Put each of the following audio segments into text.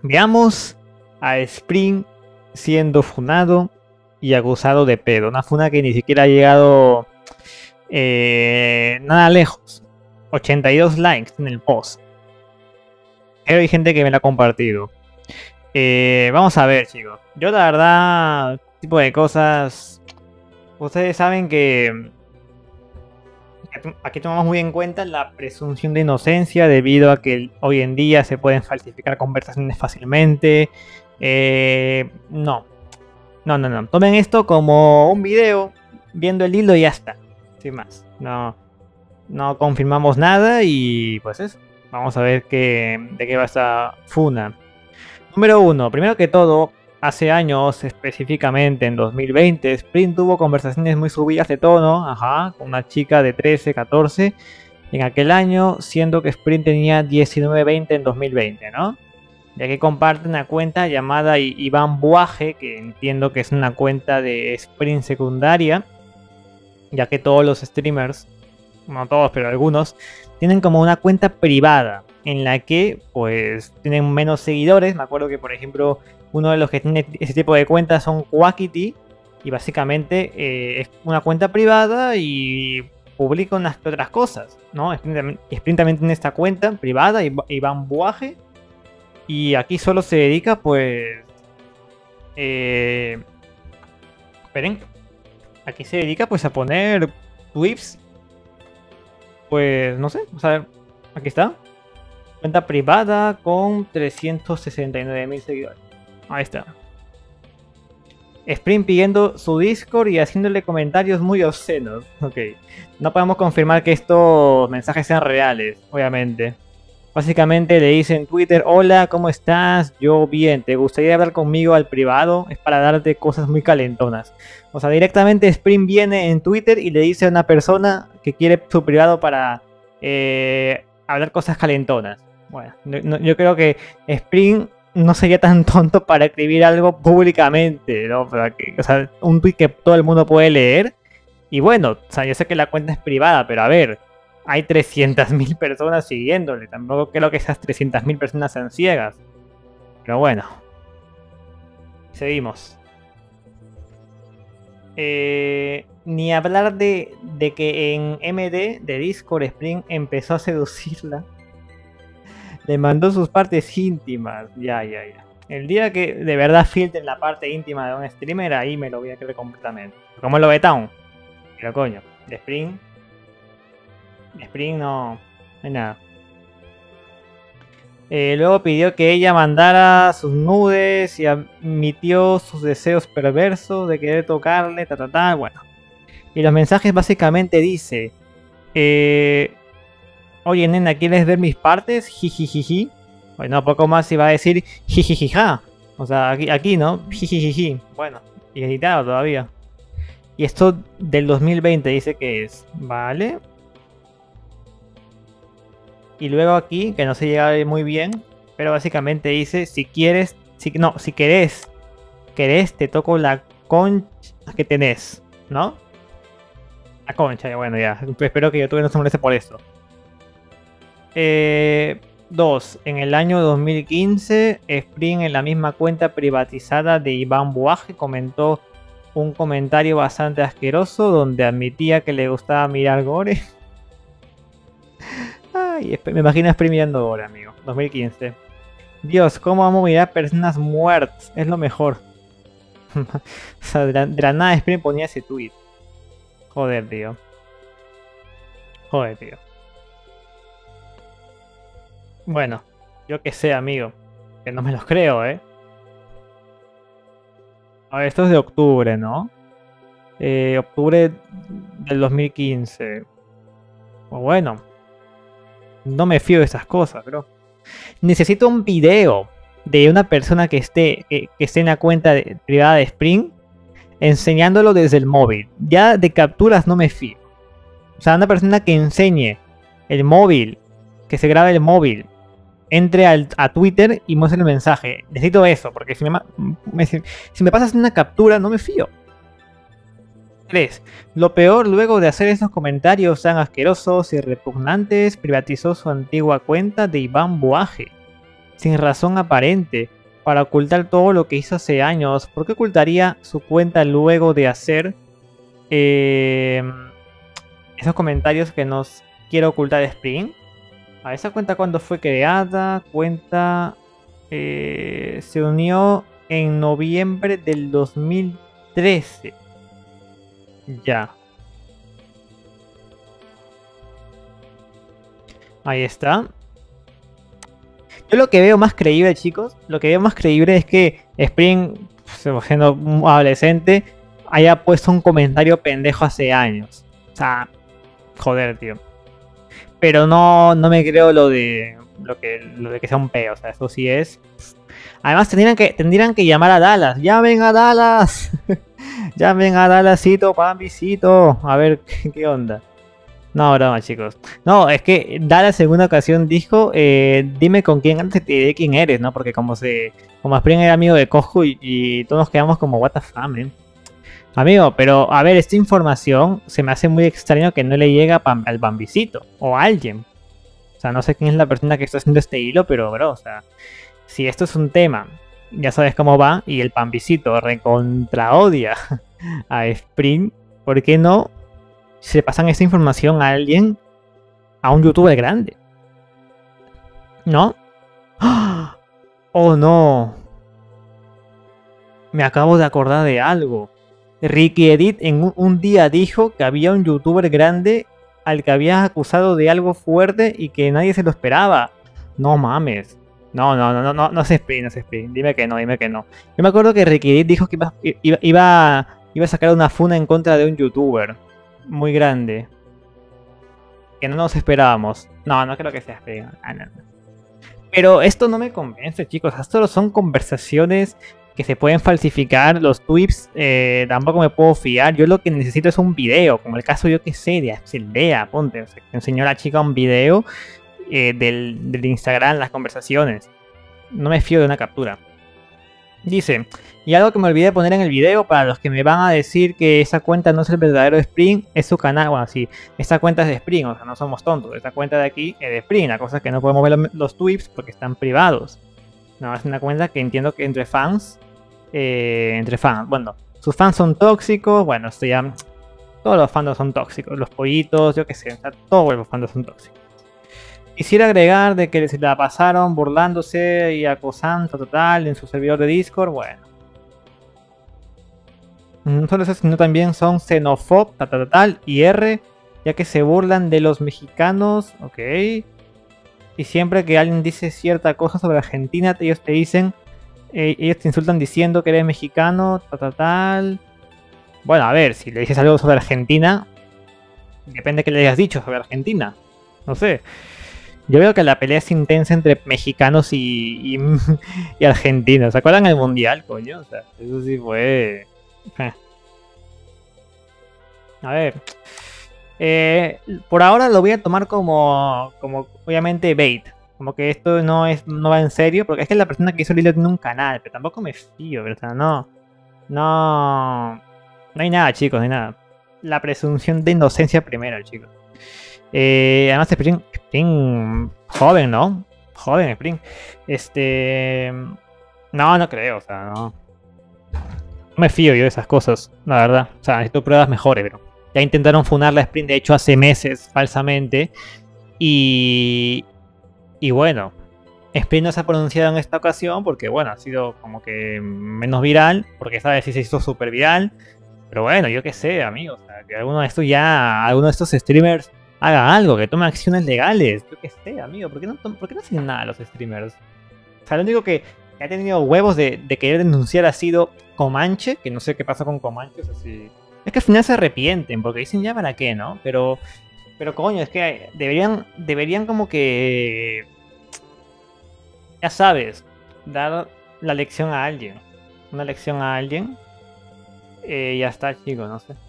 Veamos a Spring siendo funado y acusado de pedo. Una funa que ni siquiera ha llegado nada lejos. 82 likes en el post. Pero hay gente que me la ha compartido. Vamos a ver, chicos. Yo la verdad, este tipo de cosas, ustedes saben que aquí tomamos muy en cuenta la presunción de inocencia debido a que hoy en día se pueden falsificar conversaciones fácilmente. No. Tomen esto como un video, viendo el hilo y ya está. Sin más. No confirmamos nada y pues eso. Vamos a ver de qué va esta funa. Número 1. Primero que todo, hace años, específicamente en 2020, Spring tuvo conversaciones muy subidas de tono, con una chica de 13, 14 en aquel año, siendo que Spring tenía 19, 20 en 2020, ¿no? Ya que comparte una cuenta llamada Iván Buaje, que entiendo que es una cuenta de Spring secundaria, ya que todos los streamers, no todos, pero algunos, tienen como una cuenta privada en la que pues tienen menos seguidores. Me acuerdo que por ejemplo uno de los que tiene ese tipo de cuentas son Quackity y básicamente es una cuenta privada y publica unas que otras cosas, ¿no? Sprint también tiene esta cuenta privada, Iván Buaje, y aquí solo se dedica pues esperen, aquí se dedica pues a poner tweets, pues no sé, vamos a ver, aquí está. Cuenta privada con 369.000 seguidores. Ahí está. Spring pidiendo su Discord y haciéndole comentarios muy obscenos. Ok. No podemos confirmar que estos mensajes sean reales, obviamente. Básicamente le dice en Twitter: hola, ¿cómo estás? Yo bien, ¿te gustaría hablar conmigo al privado? Es para darte cosas muy calentonas. O sea, directamente Spring viene en Twitter y le dice a una persona que quiere su privado para hablar cosas calentonas. Bueno, yo creo que Spring no sería tan tonto para escribir algo públicamente, ¿no? O sea, un tweet que todo el mundo puede leer. Y bueno, o sea, yo sé que la cuenta es privada, pero a ver, hay 300.000 personas siguiéndole. Tampoco creo que esas 300.000 personas sean ciegas. Pero bueno. Seguimos. Ni hablar de que en MD de Discord Spring empezó a seducirla. Le mandó sus partes íntimas. Ya. El día que de verdad filtren la parte íntima de un streamer, ahí me lo voy a creer completamente. Como lo Betown. Pero coño, de Spring no hay nada. Luego pidió que ella mandara sus nudes y admitió sus deseos perversos de querer tocarle, bueno. Y los mensajes básicamente dice: oye nena, ¿quieres ver mis partes? Jijijiji. Bueno, poco más iba a decir jijijija. O sea, aquí ¿no? Jijijiji. Bueno, y editado todavía. Y esto del 2020 dice que es, ¿vale? Y luego aquí, que no se llega a ver muy bien, pero básicamente dice: si quieres, si querés, te toco la concha que tenés, ¿no? La concha, bueno, ya. Espero que YouTube no se moleste por esto. 2. En el año 2015, Spring en la misma cuenta privatizada de Iván Buaje comentó un comentario bastante asqueroso donde admitía que le gustaba mirar gore. Ay, me imagino a Spring mirando gore, amigo. 2015. Dios, ¿cómo vamos a mirar personas muertas? Es lo mejor. O sea, de la nada Spring ponía ese tweet. Joder, tío. Bueno, yo qué sé, amigo. Que no me los creo, A ver, esto es de octubre, ¿no? Octubre del 2015. Pues bueno. No me fío de esas cosas, bro. Necesito un video de una persona que esté en la cuenta privada de Spring enseñándolo desde el móvil. Ya de capturas no me fío. O sea, una persona que enseñe el móvil, que se grabe el móvil, entre a Twitter y muestre el mensaje. Necesito eso, porque si me pasas una captura, no me fío. 3. Lo peor, luego de hacer esos comentarios tan asquerosos y repugnantes, privatizó su antigua cuenta de Iván Buaje. sin razón aparente, para ocultar todo lo que hizo hace años. ¿Por qué ocultaría su cuenta luego de hacer eh, esos comentarios que nos quiere ocultar Spring? A esa cuenta cuando fue creada, cuenta se unió en noviembre del 2013. Ya, ahí está. Yo lo que veo más creíble, chicos, lo que veo más creíble es que Spring, siendo un adolescente, haya puesto un comentario pendejo hace años. O sea, joder, tío. Pero no me creo lo de que sea un peo. O sea, eso sí es. Además, tendrían que llamar a Dallas. ¡Llamen a Dallas! ¡Llamen a Dallasito, Pambicito! A ver, ¿qué onda? No, broma, chicos. No, es que Dallas en una ocasión dijo, dime con quién antes te diré quién eres, ¿no? Porque como Spring era amigo de Coscu y todos nos quedamos como, what the fuck, man. Amigo, pero a ver, esta información se me hace muy extraño que no le llega al Bambicito o a alguien. O sea, no sé quién es la persona que está haciendo este hilo, pero bro, o sea, si esto es un tema, ya sabes cómo va, y el Bambicito recontra odia a Spring, ¿por qué no se pasan esta información a alguien, a un youtuber grande? ¿No? Oh no, me acabo de acordar de algo. Ricky Edit en un día dijo que había un youtuber grande al que había acusado de algo fuerte y que nadie se lo esperaba. No mames. No se espere, no se espere. Dime que no, dime que no. Yo me acuerdo que Ricky Edit dijo que iba a sacar una funa en contra de un youtuber muy grande. Que no nos esperábamos. No creo que sea Spring. No. Pero esto no me convence, chicos. Esto son conversaciones que se pueden falsificar. Los tweets tampoco me puedo fiar. Yo lo que necesito es un video. Como el caso, yo que sé, de Axeldea. Ponte, o sea, que enseñó a la chica un video del Instagram, las conversaciones. No me fío de una captura. Dice, y algo que me olvidé de poner en el video, para los que me van a decir que esa cuenta no es el verdadero Spring, es su canal. Bueno, sí, esta cuenta es de Spring, o sea, no somos tontos. Esta cuenta de aquí es de Spring. La cosa es que no podemos ver los tweets porque están privados. No, es una cuenta que entiendo que entre fans, bueno, sus fans son tóxicos. Bueno, esto ya, todos los fans son tóxicos. Los pollitos, yo qué sé, o sea, todos los fans son tóxicos. Quisiera agregar de que se la pasaron burlándose y acosando total en su servidor de Discord. Bueno, no solo eso, sino también son xenofob, tal, y R, ya que se burlan de los mexicanos, ok. Y siempre que alguien dice cierta cosa sobre Argentina, ellos te dicen, ellos te insultan diciendo que eres mexicano, tal. Bueno, a ver, si le dices algo sobre Argentina, depende de qué le hayas dicho sobre Argentina. No sé. Yo veo que la pelea es intensa entre mexicanos y argentinos. ¿Se acuerdan del mundial, coño? O sea, eso sí fue. A ver. Por ahora lo voy a tomar como obviamente bait. Como que esto no va en serio. Porque es que la persona que hizo el hilo tiene un canal. Pero tampoco me fío, ¿verdad? No hay nada, chicos, no hay nada. La presunción de inocencia primero, chicos. Además, Spring joven, ¿no? Joven, Spring. No creo, o sea, no. No me fío yo de esas cosas, la verdad. O sea, necesito pruebas mejores, pero ya intentaron funar la Spring, de hecho, hace meses, falsamente. Y bueno, Spring no se ha pronunciado en esta ocasión porque, bueno, ha sido como que menos viral, porque esta vez sí se hizo súper viral. Pero bueno, yo qué sé, amigos, o sea, que alguno de estos streamers haga algo, que tome acciones legales. Yo qué sé, amigo, ¿por qué no hacen nada los streamers? O sea, lo único que ha tenido huevos de querer denunciar ha sido Comanche, que no sé qué pasa con Comanche, o sea, si... Es que al final se arrepienten, porque dicen ya para qué, ¿no? Pero coño, es que deberían como que... Ya sabes, dar la lección a alguien. Una lección a alguien. Ya está, chicos, no sé.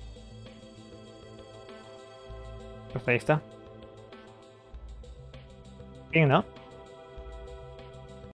Pues ahí está. Bien, ¿no?